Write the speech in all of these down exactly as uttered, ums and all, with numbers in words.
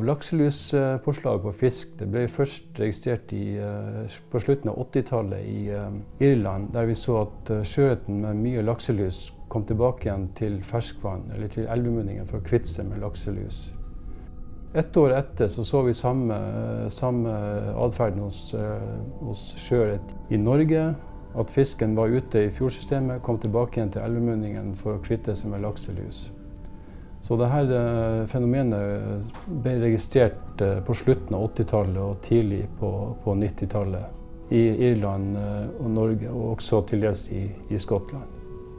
Lakseluspåslag på fisk det ble først registrert i, på slutten av åttitallet i Irland, der vi så at sjøørreten med mye lakselus kom tilbake igjen til ferskvann, eller til elvemunningen for å kvitte seg med lakselus. Et år etter så, så vi samme, samme atferden hos, hos sjøørret i Norge, at fisken var ute i fjordsystemet, kom tilbake igjen til elvemunningen for å kvitte seg med lakselus. Så dette fenomenet ble registrert på slutten av åttitallet og tidlig på, på nittitallet i Irland og Norge, og også til dels i, i Skottland.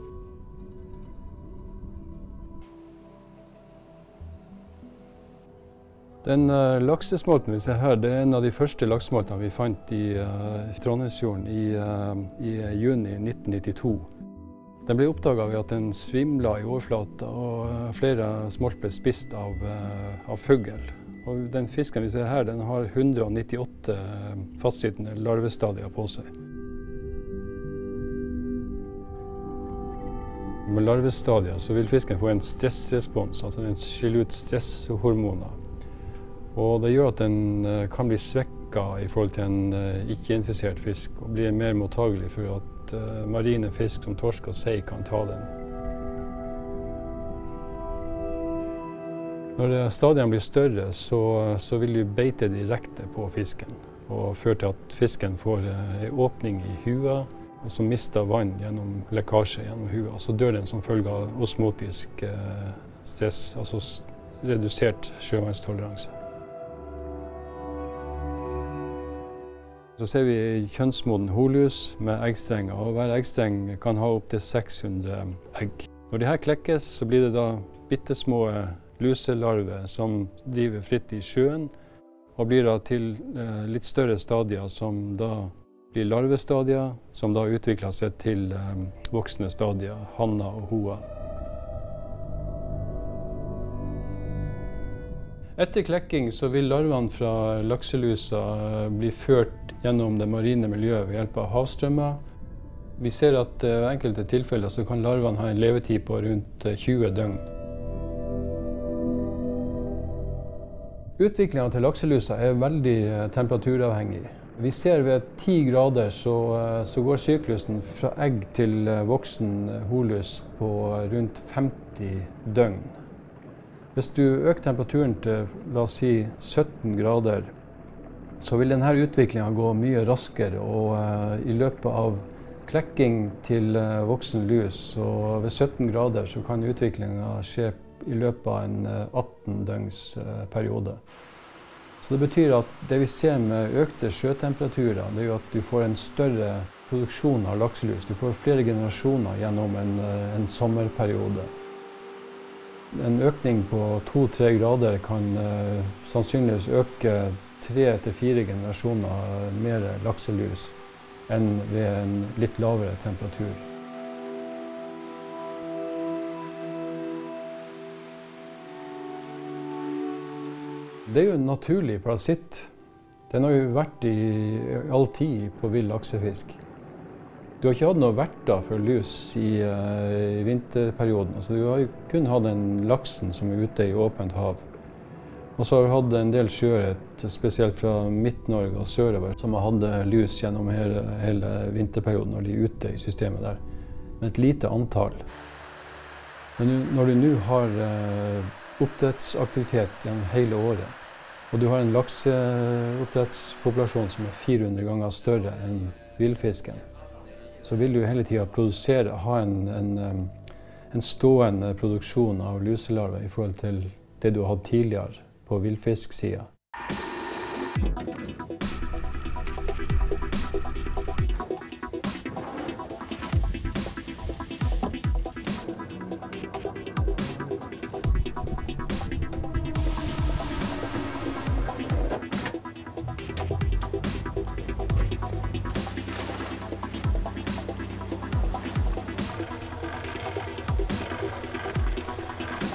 Den uh, laksesmolten vi ser her, det er en av de første laksesmoltene vi fant i uh, Trondheimsfjorden i, uh, i juni nitten nittito. Den ble oppdaget ved at den svimla i overflata, og flere smolt ble spist av, uh, av fugl. Og den fisken vi ser her, den har hundre og nittiåtte fastsittende larvestadier på seg. Med larvestadier så vil fisken få en stressrespons, altså den skiller ut stresshormoner. Og det gjør at den kan bli svekket i forhold til en ikke-infisert fisk, og blir mer mottagelig for at marine fisk som torsk og sei kan ta den. Når stadiene blir større, så, så vil de beite direkte på fisken, og føre til at fisken får en åpning i huet, og så mister vann gjennom lekkasje gjennom huet. Så dør den som følge av osmotisk stress, altså redusert sjøvannstoleranse. Så ser vi kjønnsmoden holus med eggstrenger, og hver eggstreng kan ha opp til seks hundre egg. Når de her klekkes, så blir det da bittesmå luselarver som driver fritt i sjøen, og blir da til eh, litt større stadier som da blir larvestadier, som da utvikler seg til eh, voksne stadier, hanna og hoa. Etter klekking så vil larvene fra lakselusa bli ført gjennom det marine miljøet ved hjelp av havstrømmer. Vi ser at i enkelte tilfeller så kan larvene ha en levetid på rundt tjue døgn. Utviklingen til lakselusa er veldig temperaturavhengig. Vi ser ved ti grader så, så går syklusen fra egg til voksen holus på rundt femti døgn. Hvis du øker temperaturen til, la oss si, sytten grader, så vil denne utviklingen gå mye raskere, og uh, i løpet av klekking til uh, voksen lus, og ved sytten grader så kan utviklingen skje i løpet av en uh, atten døgns uh, periode. Så det betyr at det vi ser med økte sjøtemperaturer, det er jo at du får en større produksjon av lakselus. Du får flere generasjoner gjennom en, uh, en sommerperiode. En økning på to-tre grader kan uh, sannsynligvis øke tre til fire generasjoner mer lakselus enn ved en litt lavere temperatur. Det er jo en naturlig parasitt. Den har jo vært i all tid på vill laksefisk. Du har ikke hatt noe verter for lus i, uh, i vinterperioden. Altså, du har jo kun hatt den laksen som er ute i åpent hav. Og så har vi hatt en del sjøørret, spesielt fra Midt-Norge og sørover, som har hatt lus gjennom hele, hele vinterperioden når de er ute i systemet der. Men et lite antall. Men når du nå har uh, oppdrettsaktivitet gjennom hele året, og du har en lakseoppdrettspopulasjon som er fire hundre ganger større enn villfisken, så vil du hele tiden produsere, ha en, en, en stående produksjon av luselarver i forhold til det du har hatt tidligere på villfisksiden.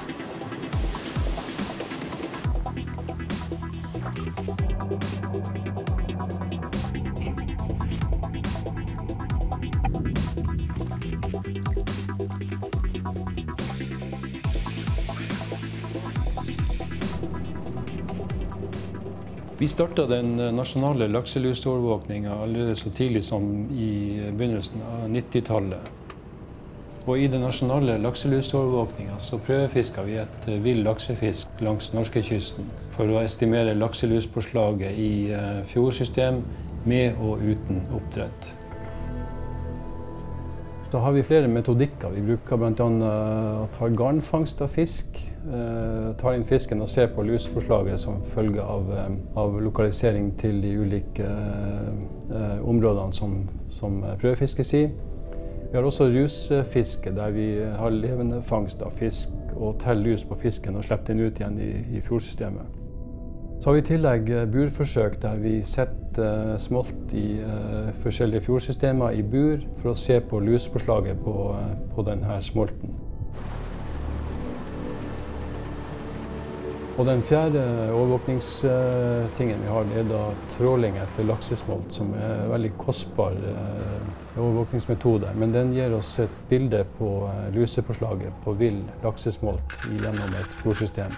Thank you. Vi startet den nasjonale lakselusovervåkningen allerede så tidlig som i begynnelsen av nittitallet. Og i den nasjonale lakselusovervåkningen så prøvefisket vi et vill laksefisk langs norskekysten for å estimere lakseluspåslaget i fjordsystem med og uten oppdrett. Så har vi flere metodikker. Vi bruker blant annet å ta garnfangst av fisk, tar inn fisken og ser på luspåslaget som følge av, av lokalisering til de ulike eh, områdene som, som prøvefiskes i. Vi har også rusfiske, der vi har levende fangst av fisk og teller lus på fisken og slipper den ut igjen i, i fjordsystemet. Så har vi i tillegg burforsøk der vi setter smolt i uh, forskjellige fjordsystemer i bur for å se på luspåslaget på, uh, på denne smolten. Og den fjerde overvåkningstingen vi har, det er da tråling etter laksesmolt, som er en veldig kostbar uh, overvåkningsmetode. Men den gir oss et bilde på uh, lusepåslaget på vill laksesmolt gjennom et fjordsystem.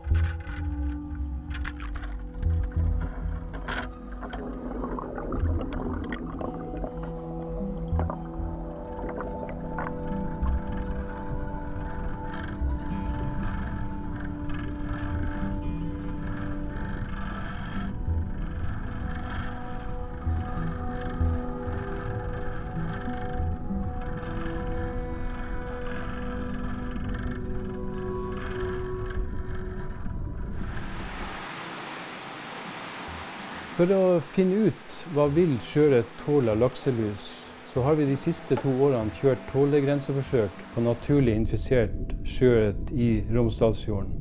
For å finne ut hva vill sjøørret tåler lakselus, så har vi de siste to årene kjørt tålegrenseforsøk på naturlig infisert sjøørret i Romsdalsfjorden.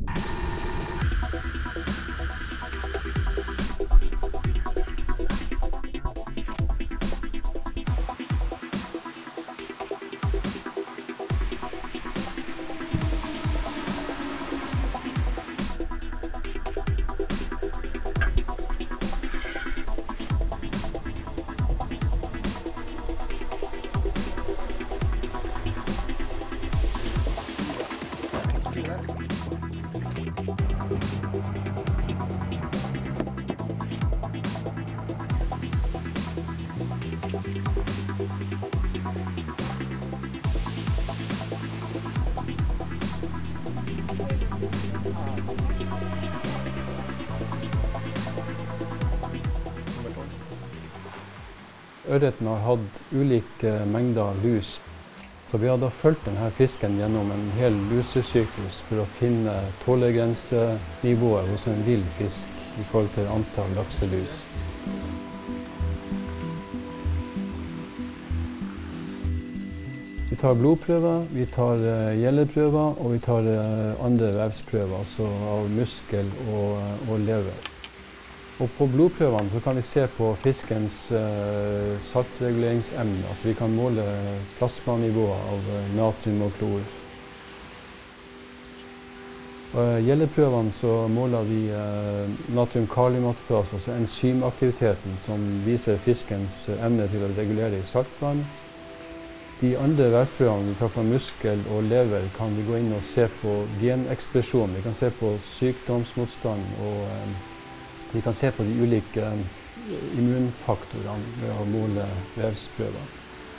Ørreten har hatt ulike mengder lus, så vi har da fulgt denne fisken gjennom en hel lusesyklus for å finne tålegrensenivået hos en vill fisk i forhold til antall lakselus. Vi tar blodprøver, vi tar gjelleprøver og vi tar andre vevsprøver, altså av muskel og, og lever. Og på blodprøvene så kan vi se på fiskens uh, saltreguleringsevne, altså vi kan måle plasmanivået av uh, natrium og klor. Og uh, gjelleprøvene så måler vi uh, natrium-kaliumatopras, altså enzymaktiviteten som viser fiskens evne til å regulere i saltvann. De andre vevsprøvene vi tar fra muskel og lever, kan vi gå inn og se på genekspresjon. Vi kan se på sykdomsmotstand og uh, vi kan se på de ulike immunfaktorene ved å måle vevsprøver.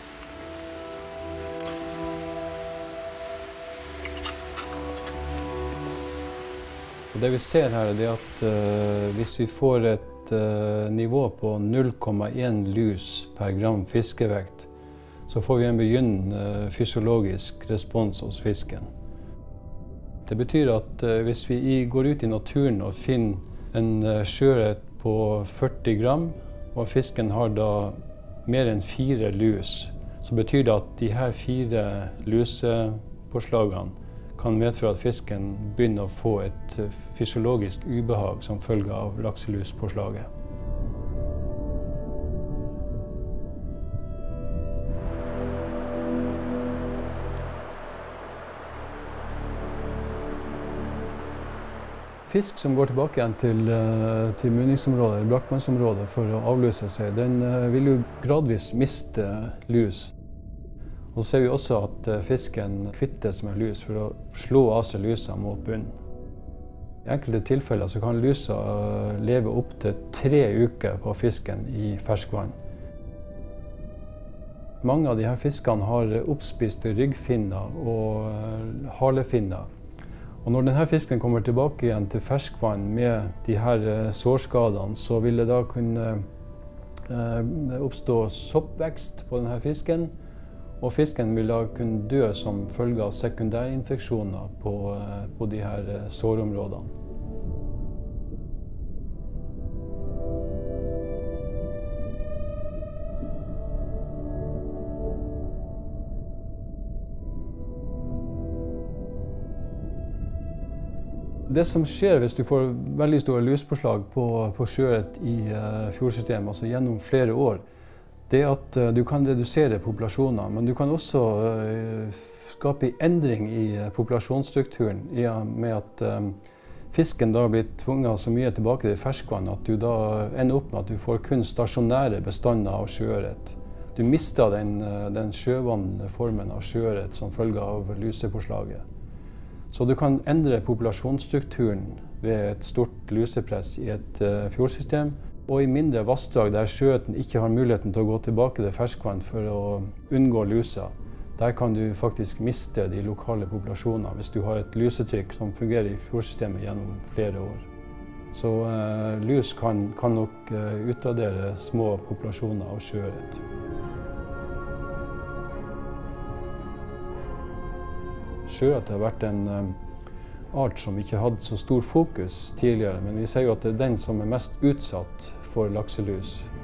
Og det vi ser her er at uh, hvis vi får et uh, nivå på null komma én lus per gram fiskevekt, så får vi en begynnende uh, fysiologisk respons hos fisken. Det betyr at uh, hvis vi går ut i naturen og finner en sjøørret på førti gram, og fisken har da mer enn fire lus, så betyr det at de her fire lusepåslagene kan medføre at fisken begynner å få et fysiologisk ubehag som følge av lakseluspåslaget. Fisk som går tilbake igjen til, til munningsområdet, brakkvannsområdet for å avluse seg, den vil jo gradvis miste lus. Og så ser vi også at fisken kvittes med lus for å slå av seg lusa mot bunnen. I enkelte tilfeller så kan lusa leve opp til tre uker på fisken i ferskvann. Mange av de her fiskene har oppspiste ryggfinner og halefinner. Og når denne fisken kommer tilbake igjen til ferskvann med de her sårskadene, så vil det da kunne oppstå soppvekst på denne fisken, og fisken vil da kunne dø som følge av sekundærinfeksjoner på, på de her sårområdene. Det som skjer hvis du får veldig store luspåslag på, på sjøørret i uh, fjordsystemet, altså gjennom flere år, det er at uh, du kan redusere populasjoner, men du kan også uh, skape endring i uh, populasjonsstrukturen, i og med at um, fisken da blir tvunget så mye tilbake til ferskvann at du da ender opp med at du får kun stasjonære bestander av sjøørret. Du mister den, uh, den sjøvannlige formen av sjøørret som følge av lusepåslaget. Så du kan endre populasjonsstrukturen ved et stort lusepress i et uh, fjordsystem, og i mindre vassdrag der sjøørreten ikke har muligheten til å gå tilbake til ferskvann for å unngå lusa. Der kan du faktisk miste de lokale populasjonene hvis du har et lusetrykk som fungerer i fjordsystemet gjennom flere år. Så uh, lus kan, kan nok uh, utradere små populasjoner av sjøørret. Sjøørret har vært en um, art som ikke hadde så stor fokus tidligere, men vi ser jo at det er den som er mest utsatt for lakselus.